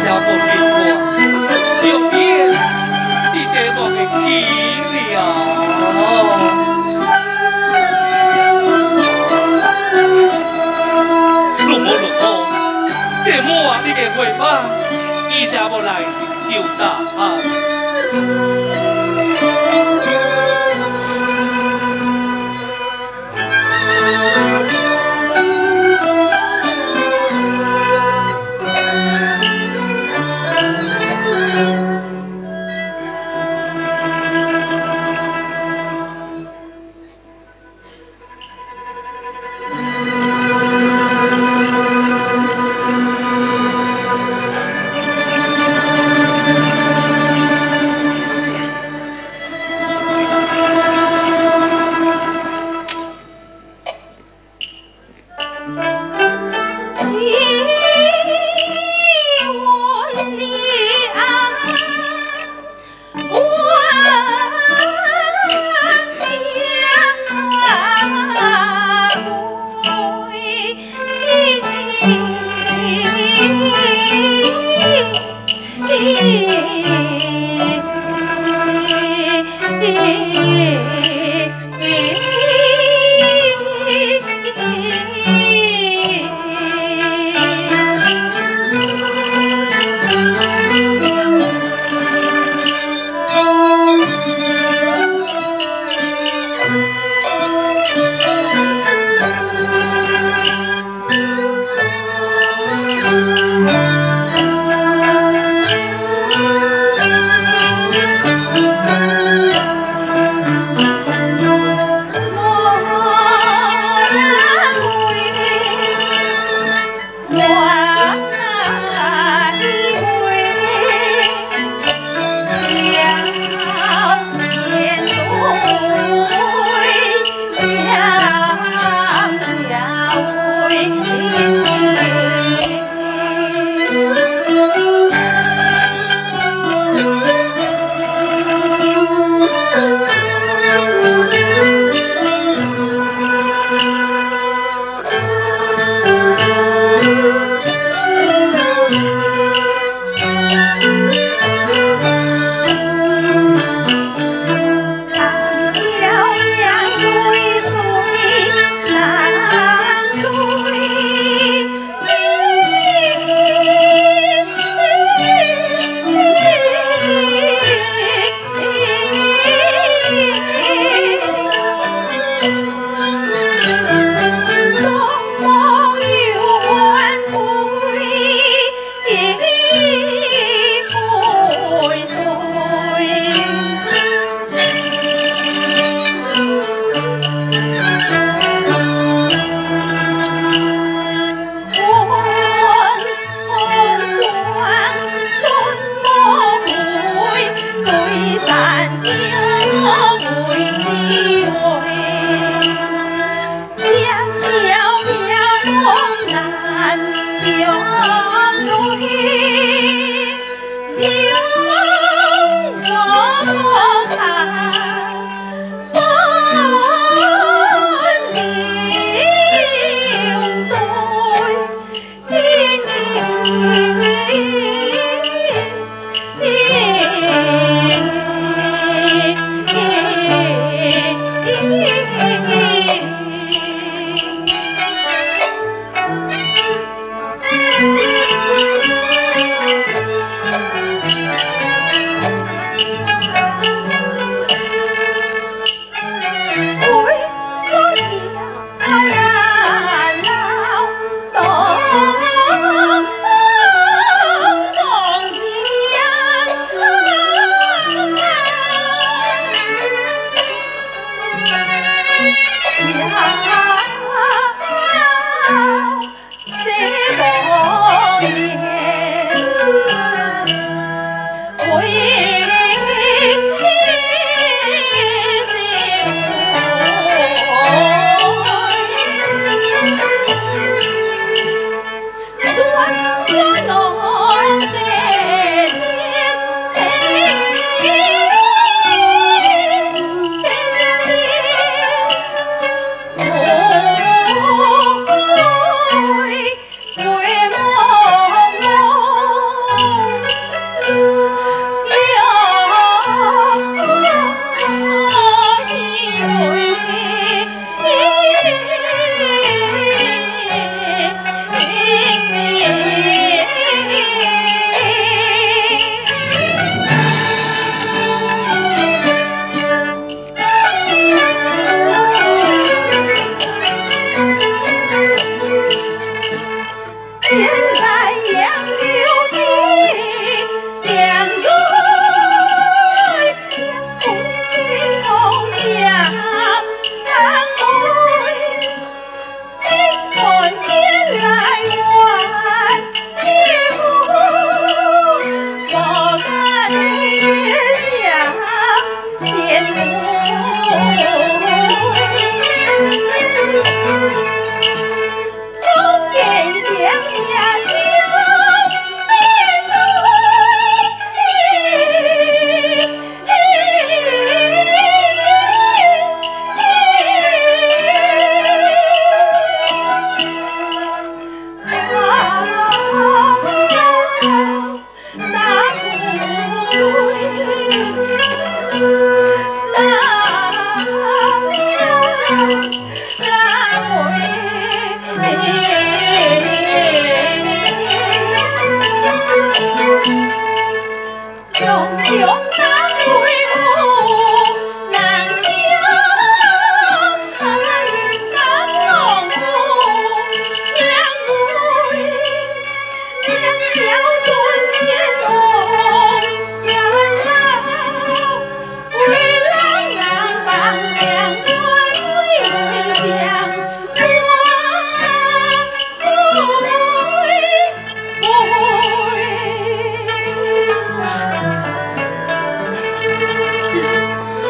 小无变化，永远伫地幕的起了。如何，这满你的回报，伊才要来救大汉。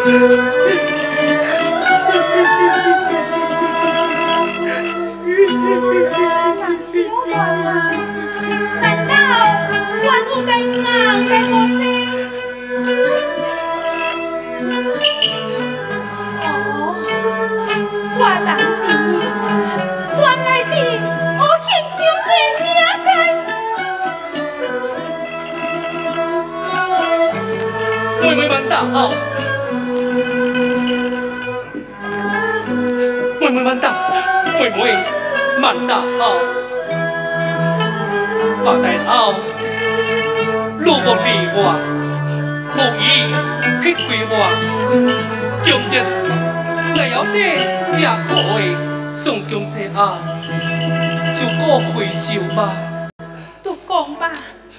都讲吧，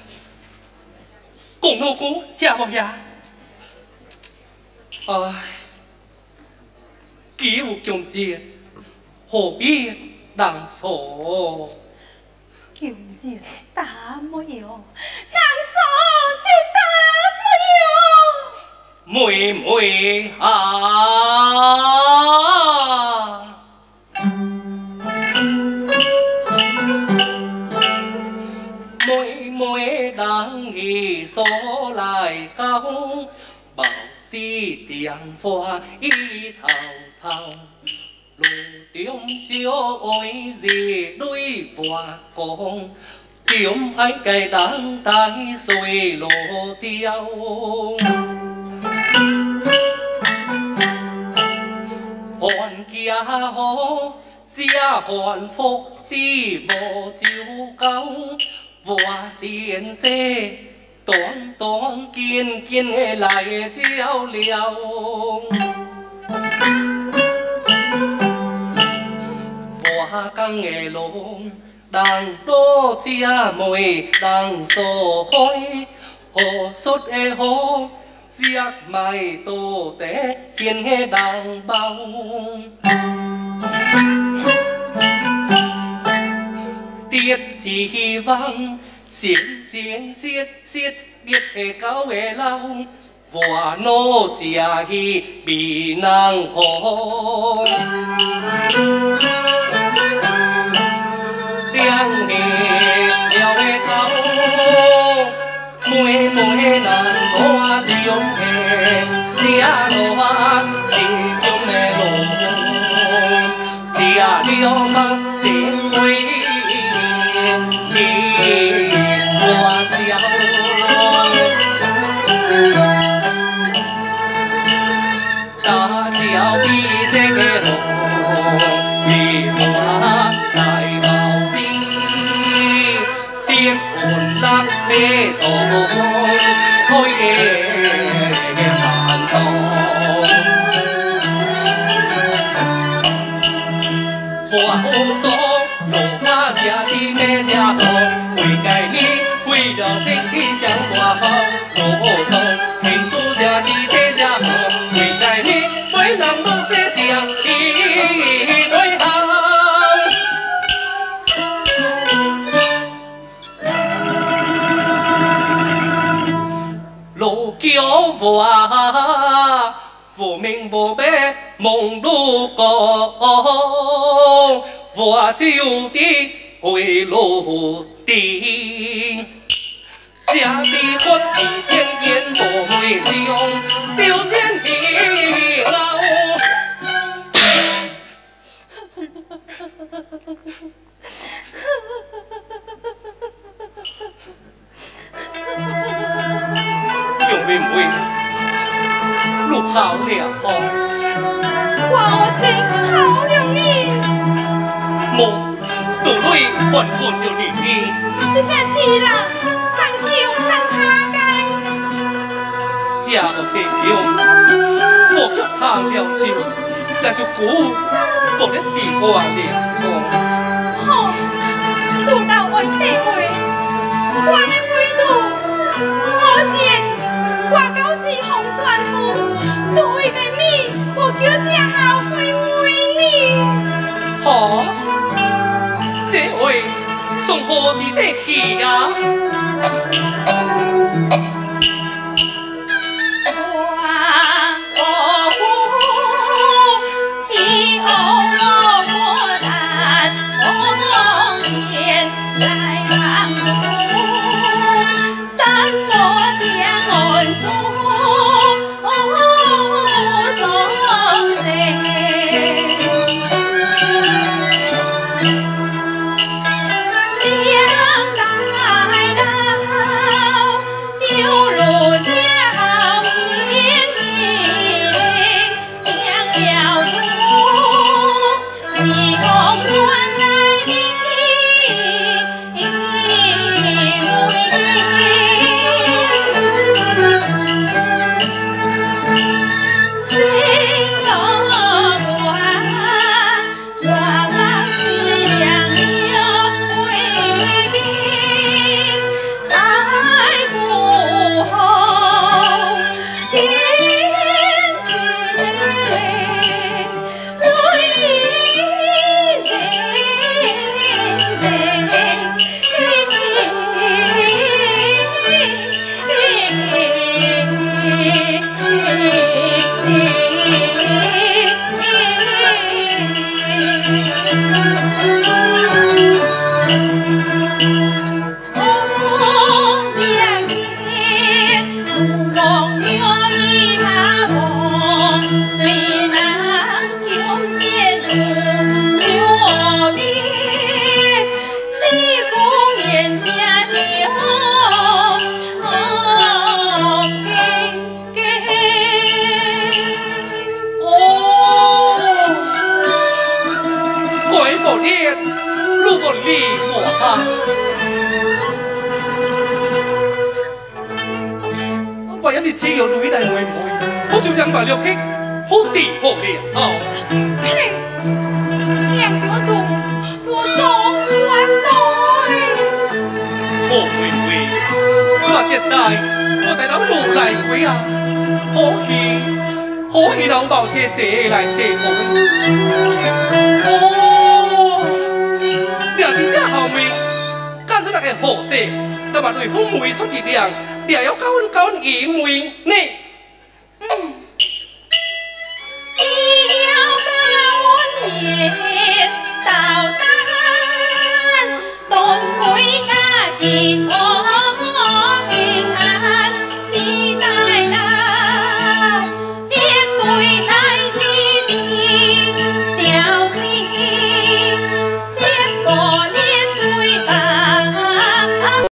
讲老久，遐无遐？唉，既有强节，何必人错？ 强节打没有，人错就打没有。 妹妹啊！妹妹人伊所来到，貌似电花伊头头，路中少爱热泪花光，中爱该人带水落掉。还家好，只还福地无就够。我先生短短紧紧的来照料，我讲的路人多姐妹人所开，何出的好，食卖多得先的人包。跌指望，先切热狗的老，我努食去未能好。两下了的狗，妹妹人我中的，吃落心中的路，吃了目前为。花椒，大桥比这个路，梨花来冒尖，点盘落地道，开个难道。我说路卡吃天的吃好。为了的是上大好，我说天主家己地家好，为了你每人拢说定伊对行。路叫我无名无名梦路过，我只有的回路的。家的福气天天无会上，丢钱皮老。用妹妹，路好了我真好了你。 莫，肚里还困了你。 你别提啦。 食无食用，我却下了手，这就苦，无咧地我了。 好，不但我地位，我的味道，我见我高志红酸苦，对个米，我叫声后悔为你。 好，这位送何地得去啊？ 如果你我为咗你只有女嚟妹妹，我就让埋了去好地好了。 嘿，娘叫动，我动我动。 好妹妹，我现在我带到路来回啊，可以让宝姐姐来接我。哦，两啲下后面，干出那个好事，那么对父母说一样，你也要教言为呢。 到单，东回家见我。